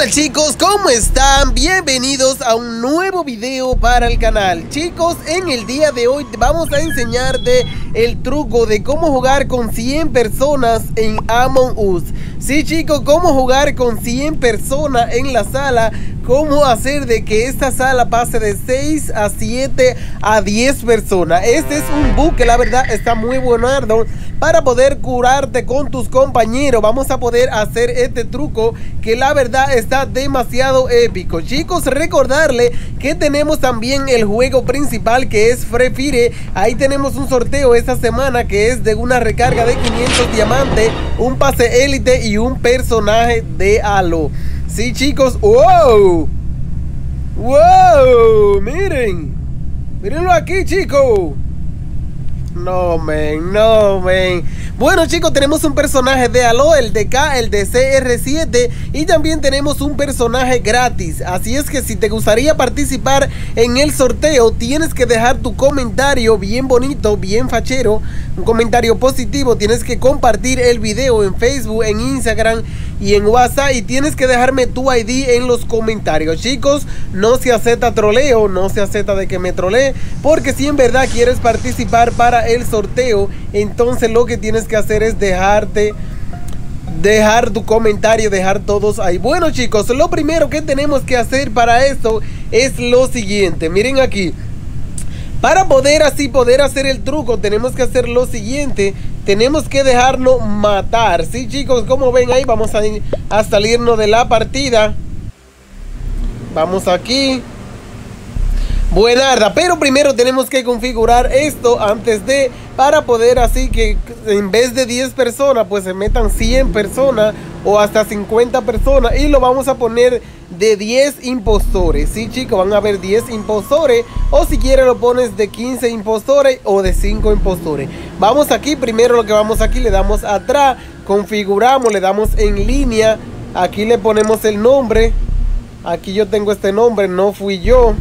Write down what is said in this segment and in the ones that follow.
Hola chicos, ¿cómo están? Bienvenidos a un nuevo video para el canal. Chicos, en el día de hoy vamos a enseñarte el truco de cómo jugar con 100 personas en Among Us. Sí chicos, cómo jugar con 100 personas en la sala. Cómo hacer de que esta sala pase de 6 a 7 a 10 personas. Este es un bug que la verdad está muy buenardo para poder curarte con tus compañeros. Vamos a poder hacer este truco que la verdad está demasiado épico. Chicos, recordarle que tenemos también el juego principal que es Free Fire. Ahí tenemos un sorteo esta semana que es de una recarga de 500 diamantes, un pase élite y un personaje de Halo. Sí chicos, wow, wow, mírenlo aquí chicos. No, men. Bueno, chicos, tenemos un personaje de Halo, el de K, el de CR7. Y también tenemos un personaje gratis. Así es que si te gustaría participar en el sorteo, tienes que dejar tu comentario bien bonito, bien fachero. Un comentario positivo. Tienes que compartir el video en Facebook, en Instagram y en WhatsApp. Y tienes que dejarme tu ID en los comentarios. Chicos, no se acepta troleo, no se acepta de que me trolee. Porque si en verdad quieres participar para el sorteo, entonces lo que tienes que hacer es dejar tu comentario, dejar todos ahí. Bueno chicos, lo primero que tenemos que hacer para esto es lo siguiente. Miren aquí, para poder hacer el truco, tenemos que hacer lo siguiente. Tenemos que dejarnos matar. Sí chicos, como ven ahí, vamos a salirnos de la partida. Vamos aquí. Buenarda, pero primero tenemos que configurar esto para poder así que en vez de 10 personas pues se metan 100 personas o hasta 50 personas, y lo vamos a poner de 10 impostores. Sí chicos, van a haber 10 impostores, o si quieres lo pones de 15 impostores o de 5 impostores. Vamos aquí, primero lo que vamos aquí, le damos atrás, configuramos, le damos en línea, aquí le ponemos el nombre. Aquí yo tengo este nombre, no fui yo,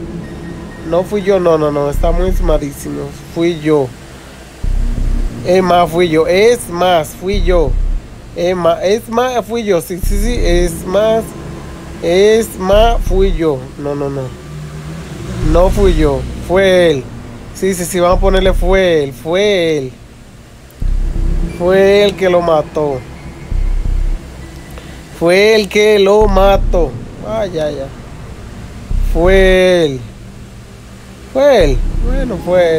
no, está muy esmadísimo. Fui yo. Es más, fui yo. Fui yo. Sí, fui yo. No fui yo. Fue él. Sí, vamos a ponerle fue él. Fue él que lo mató. Fue él que lo mató. Ya. Fue él. Bueno, fue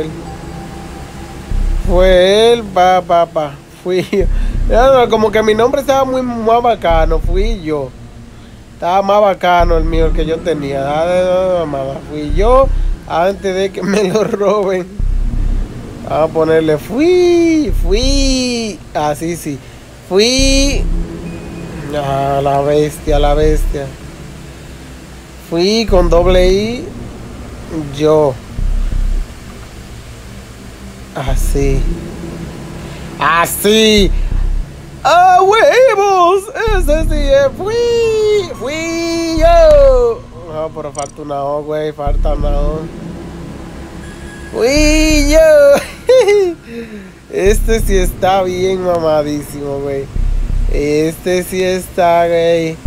él, fui yo. Como que mi nombre estaba más bacano, fui yo. Estaba más bacano el mío, el que yo tenía. Fui yo antes de que me lo roben. Vamos a ponerle fui. Así sí. Fui. La bestia. Fui con doble I. Yo. Así. ¡Ah, huevos! Ese sí es. Fui yo. No, pero falta una O, güey. Falta una O. Fui yo. Este sí está bien mamadísimo, güey. Este sí está, güey.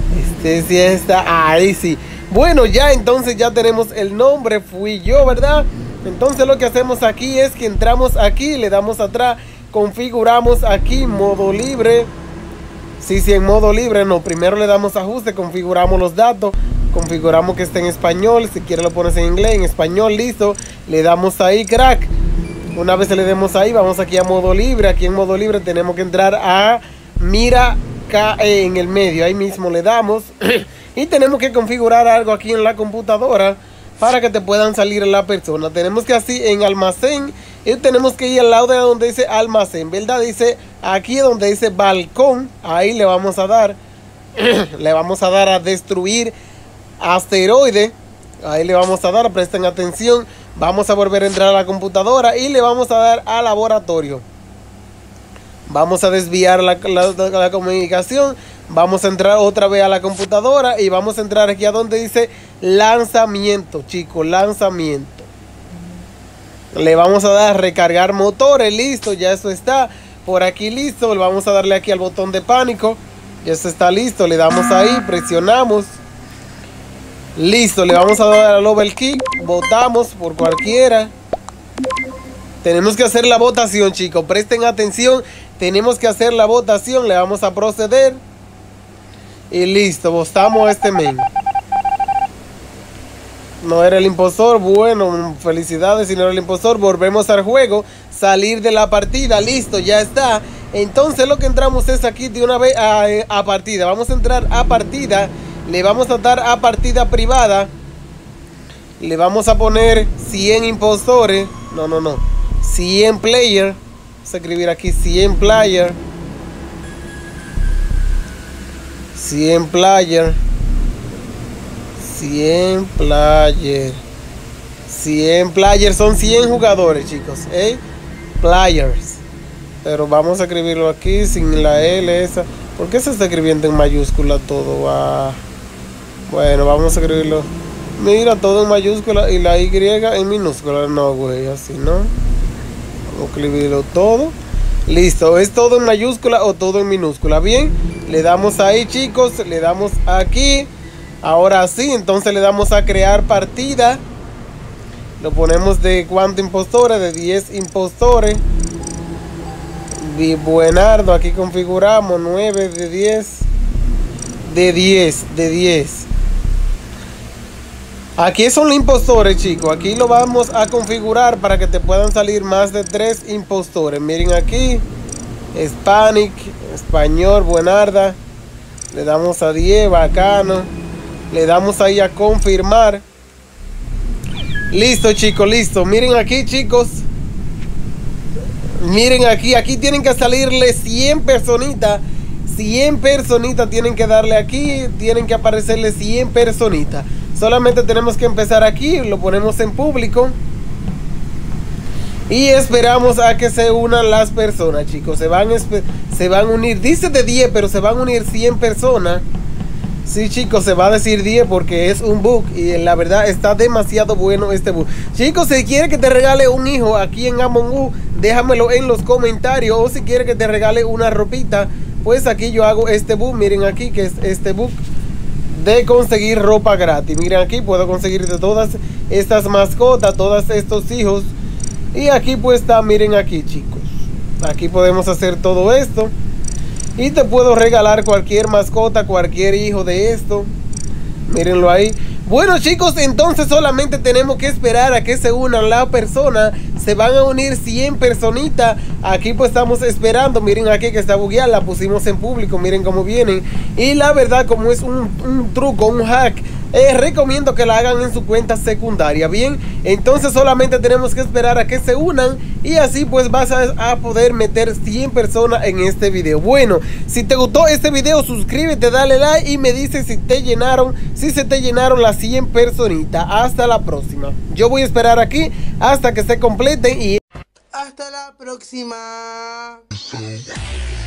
Ahí sí. Bueno, ya entonces ya tenemos el nombre, fui yo, ¿verdad? Entonces lo que hacemos aquí es que entramos aquí, le damos atrás, configuramos aquí modo libre. Sí, en modo libre, no, primero le damos ajuste, configuramos los datos, configuramos que esté en español, si quieres lo pones en inglés, en español, listo. Le damos ahí, crack. Una vez le demos ahí, vamos aquí a modo libre. Aquí en modo libre tenemos que entrar a mira KE en el medio, ahí mismo le damos. Y tenemos que configurar algo aquí en la computadora para que te puedan salir la persona. Tenemos que así en almacén, y tenemos que ir al lado de donde dice almacén, ¿verdad? Dice aquí donde dice balcón, ahí le vamos a dar. Le vamos a dar a destruir asteroide. Ahí le vamos a dar, presten atención. Vamos a volver a entrar a la computadora y le vamos a dar a laboratorio. Vamos a desviar la comunicación. Vamos a entrar otra vez a la computadora y vamos a entrar aquí a donde dice lanzamiento, chicos, lanzamiento. Le vamos a dar recargar motores, listo, ya eso está por aquí listo. Vamos a darle aquí al botón de pánico. Ya se está listo, le damos ahí, presionamos. Listo, le vamos a dar al overkick, votamos por cualquiera. Tenemos que hacer la votación, chicos, presten atención. Tenemos que hacer la votación, le vamos a proceder. Y listo, votamos a este men. No era el impostor, bueno, felicidades si no era el impostor. Volvemos al juego, salir de la partida, listo, ya está. Entonces lo que entramos es aquí de una vez a partida. Vamos a entrar a partida. Le vamos a dar a partida privada. Le vamos a poner 100 impostores. No. 100 player. Vamos a escribir aquí 100 player. 100 player. 100 player. 100 players. Son 100 jugadores, chicos. Players. Pero vamos a escribirlo aquí sin la L esa. ¿Por qué se está escribiendo en mayúscula todo? Bueno, vamos a escribirlo. Mira, todo en mayúscula y la Y en minúscula. No, güey, así no. Vamos a escribirlo todo. Listo, ¿es todo en mayúscula o todo en minúscula? Bien, le damos ahí, chicos. Le damos aquí. Ahora sí, entonces le damos a crear partida. Lo ponemos de ¿cuántos impostores? De 10 impostores. Buenardo, aquí configuramos 9 de 10. De 10. Aquí son los impostores, chicos. Aquí lo vamos a configurar para que te puedan salir más de 3 impostores. Miren aquí. Hispanic, español, buenarda. Le damos a 10, bacano. Le damos ahí a confirmar. Listo, chicos, listo. Miren aquí, chicos. Miren aquí tienen que salirle 100 personitas. 100 personitas tienen que darle aquí. Tienen que aparecerle 100 personitas. Solamente tenemos que empezar aquí. Lo ponemos en público. Y esperamos a que se unan las personas, chicos. Se van a unir. Dice de 10, pero se van a unir 100 personas. Sí, chicos, se va a decir 10 porque es un bug. Y la verdad está demasiado bueno este bug. Chicos, si quieres que te regale un hijo aquí en Among Us, déjamelo en los comentarios. O si quieres que te regale una ropita, pues aquí yo hago este bug. Miren aquí que es este bug de conseguir ropa gratis. Miren aquí, puedo conseguir de todas estas mascotas, todos estos hijos. Y aquí pues está, miren aquí, chicos. Aquí podemos hacer todo esto. Y te puedo regalar cualquier mascota, cualquier hijo de esto. Mírenlo ahí. Bueno, chicos, entonces solamente tenemos que esperar a que se unan la persona. Se van a unir 100 personitas. Aquí pues estamos esperando. Miren aquí que está bugueada. La pusimos en público. Miren cómo vienen. Y la verdad, como es un truco, un hack, recomiendo que la hagan en su cuenta secundaria. Bien, entonces solamente tenemos que esperar a que se unan. Y así pues vas a poder meter 100 personas en este video. Bueno, si te gustó este video, suscríbete, dale like y me dices si te llenaron, si se te llenaron las 100 personitas. Hasta la próxima. Yo voy a esperar aquí hasta que se completen y hasta la próxima.